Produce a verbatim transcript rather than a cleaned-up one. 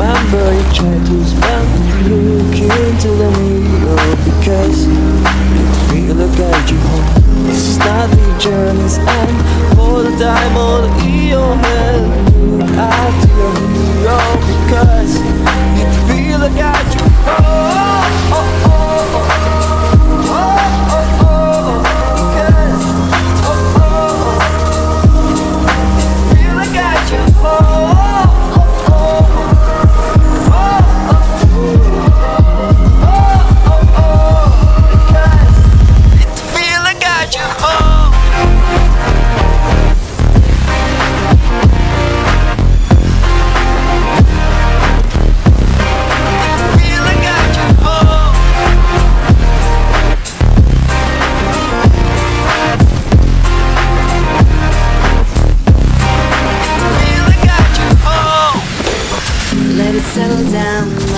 remember you tried to spend look into the mirror because it feel like I you home. This is not the journey's end. All the time, all in your head. Look out to your hero because it feel like I you home. Oh, oh, oh, oh, oh, oh, oh, because oh, oh, oh, it feel like I you home. Let it settle down.